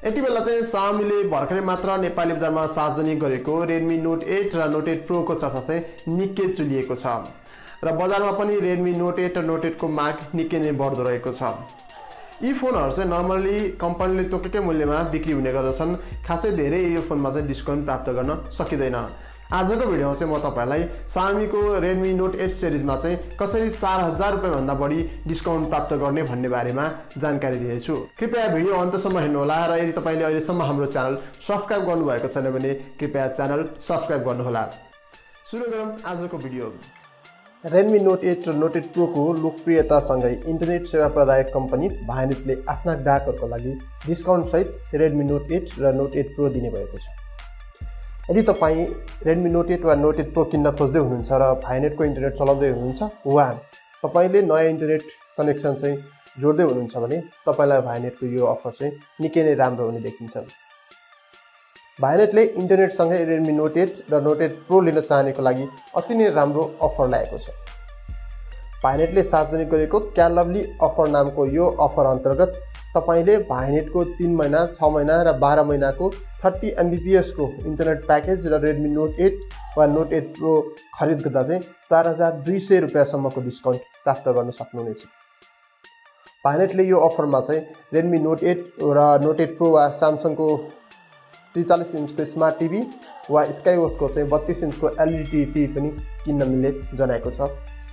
यति बेला चाहिँ Xiaomi ले भर्खरै मात्र नेपाली बजारमा सार्वजनिक गरेको Redmi Note 8 र Note 8 Pro को चर्चा चाहिँ निकै चुलिएको छ र बजारमा पनि Redmi Note 8 र Note 8 को माग निकै नै बढ्दो रहेको छ। यी फोनहरु चाहिँ नर्मली कम्पनीले तोकेकै मूल्यमा बिक्री हुने गर्दछन्। खासै धेरै यो फोनमा चाहिँ डिस्काउन्ट प्राप्त गर्न सकिदैन। आजको भिडियोमा चाहिँ म तपाईलाई Xiaomi को Redmi Note 8 सिरिजमा चाहिँ कसरी 4000 रुपैयाँ भन्दा बढी डिस्काउन्ट प्राप्त गर्ने भन्ने बारेमा जानकारी दिनेछु। कृपया भिडियो अन्तसम्म हेर्नु होला र यदि तपाईले अहिलेसम्म हाम्रो च्यानल सब्स्क्राइब गर्नु भएको छैन भने कृपया च्यानल सब्स्क्राइब गर्नु होला। सुरु गरौँ आजको भिडियो। Redmi Note 8 र Note 8 Pro को लोकप्रियतासँगै इन्टरनेट सेवा प्रदायक कम्पनी भाइनेटले आफ्ना ग्राहकहरुको लागि डिस्काउन्ट सहित Redmi Note 8 र Note 8 Pro दिने भएको छ। यदि तपाई Redmi Note 8 वा Note 8 Pro किन्न खोज्दै हुनुहुन्छ र भाइनेटको इन्टरनेट चलाउँदै हुनुहुन्छ वा तपाईले नयाँ इन्टरनेट कनेक्सन चाहिँ जोड्दै हुनुहुन्छ भने तपाईलाई भाइनेटको यो अफर चाहिँ निकै नै राम्रो हुने देखिन्छ। भाइनेटले इन्टरनेट सँगै Redmi Note 8 र Note 8 Pro लिन चाहनेको लागि अति नै राम्रो अफर ल्याएको छ। भाइनेटले सार्वजनिक गरेको क्या लभली अफर नामको यो अफर अन्तर्गत तपाईले भाइनेटको 3 महिना, 6 महिना र 12 महिनाको 30 Mbps को इन्टरनेट प्याकेज र Redmi Note 8 वा Note 8 Pro खरिद गर्दा चाहिँ 4200 रुपैयाँ सम्मको डिस्काउन्ट प्राप्त गर्न सक्नुहुनेछ। भाइनेटले यो अफरमा चाहिँ Redmi Note 8 र Note 8 Pro वा Samsung को 43 इन्चको स्मार्ट टिभी वा Skyworth को चाहिँ 32 इन्चको LED टिभी पनि किन्न मिल्ने जनाएको छ।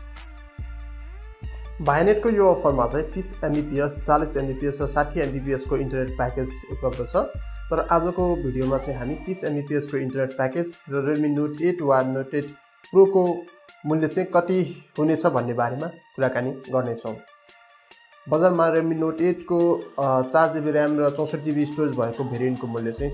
भाइनेटको यो अफरमा चाहिँ 30 Mbps, 40 Mbps र 60 Mbps को इन्टरनेट प्याकेज उपलब्ध छ। तर आजको भिडियोमा चाहिँ हामी 30 Mbps को इन्टरनेट प्याकेज र Redmi Note 8 वा Note 8 Pro को मूल्य चाहिँ कति हुनेछ भन्ने बारेमा कुराकानी गर्ने छौं। बजारमा Redmi Note 8 को 4GB RAM र 64GB स्टोरेज भएको भेरिएन्टको मूल्य चाहिँ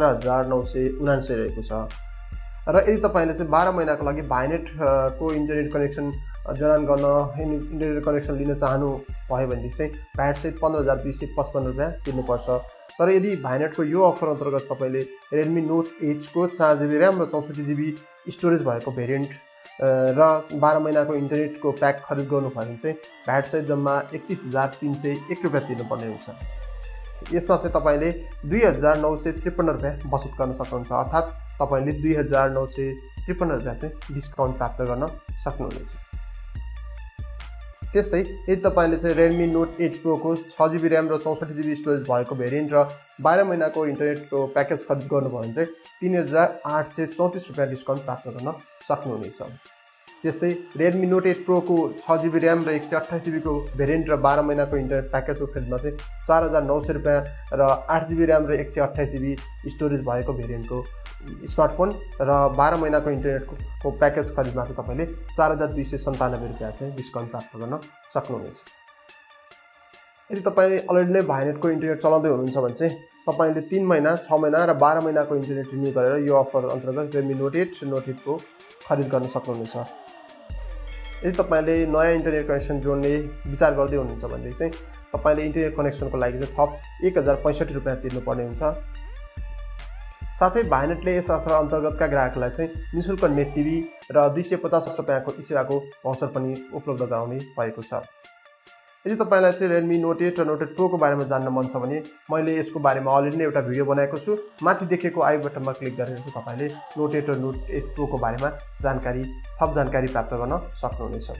18979 रहेको छ। र यदि तपाईले चाहिँ 12 महिनाको लागि भाइनेट को इन्टरनेट कनेक्सन जडान गर्न इन्टरनेट कनेक्सन लिन चाहनु भयो भने चाहिँ भ्याट सहित 15255 रुपैयाँ तिर्नुपर्छ। तर यदि भाइनेटको यो अफर अन्तर्गत तपाईले Redmi Note 8 को 4GB RAM र 64GB स्टोरेज भएको भेरिएन्ट र 12 महिनाको इन्टरनेटको प्याक खरिद गर्नु भयो भने चाहिँ भ्याट सहित जम्मा 31301 रुपैयाँ तिर्नुपर्ने हुन्छ। यसमा चाहिँ तपाईले 2953 रुपैयाँ बचत गर्न सक्नुहुन्छ। अर्थात् तपाईले 2953 रुपैयाँ चाहिँ डिस्काउन्ट प्राप्त गर्न सक्नुहुनेछ। त्यस्तै यदि तपाईले चाहिँ Redmi Note 8 Pro को 6GB RAM र 64GB स्टोरेज भएको भेरिएन्ट र 12 महिनाको इन्टरनेटको प्याकेज खरिद गर्नु भयो भने चाहिँ 3834 रुपैयाँ डिस्काउन्ट प्राप्त गर्न सक्नुहुनेछ। त्यस्तै Redmi Note 8 Pro को 6GB RAM र 128GB को भेरिएन्ट र 12 महिनाको इन्टरनेट प्याकेजको खरिदमा चाहिँ 4900 रुपैयाँ र 8GB RAM र 128GB स्टोरेज भएको भेरिएन्टको स्मार्टफोन र 12 महिनाको इन्टरनेटको प्याकेज खरिदमा चाहिँ तपाईले 4297 रुपैयाँ चाहिँ डिस्काउन्ट प्राप्त गर्न सक्नुहुनेछ। यदि तपाईले अलरेडी नै भाइनेटको इन्टरनेट चलाउँदै हुनुहुन्छ भने चाहिँ तपाईले 3 महिना, 6 महिना र 12 महिनाको इन्टरनेट रिन्यू गरेर यो अफर अन्तर्गत Redmi Note 8 र Note 8 Pro खरिद गर्न सक्नुहुनेछ। यदि तपाईले नयाँ इन्टरनेट कनेक्सन जोड्ने विचार गर्दै हुनुहुन्छ भने चाहिँ तपाईले इन्टरनेट कनेक्सनको लागि चाहिँ थप 1065 रुपैयाँ तिर्नुपर्ने हुन्छ। साथै भाइनेटले यस अफर अन्तर्गतका ग्राहकलाई चाहिँ निशुल्क नेट टिभी र 250 रुपैयाँको सेवाको भाउचर पनि उपलब्ध गराउने भएको छ। यदि तपाईलाई चाहिँ Redmi Note 8 र Note 8 Pro को बारेमा जान्न मन छ भने मैले यसको बारेमा अलरेडी नै एउटा भिडियो बनाएको छु। माथि देखेको आई बटनमा क्लिक गरेर चाहिँ तपाईले Note 8 र Note 8 Pro को बारेमा थप जानकारी प्राप्त गर्न सक्नुहुनेछ।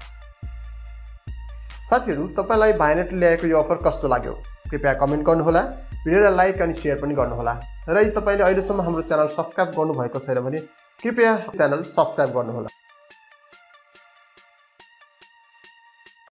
साथीहरु, तपाईलाई भाइनेटले ल्याएको यो अफर कस्तो लाग्यो? कृपया कमेन्ट गर्नु होला, भिडियोलाई लाइक अनि शेयर पनि गर्नु होला। र यदि तपाईले अहिलेसम्म हाम्रो च्यानल सब्स्क्राइब गर्नु भएको छैन भने कृपया च्यानल सब्स्क्राइब गर्नु होला।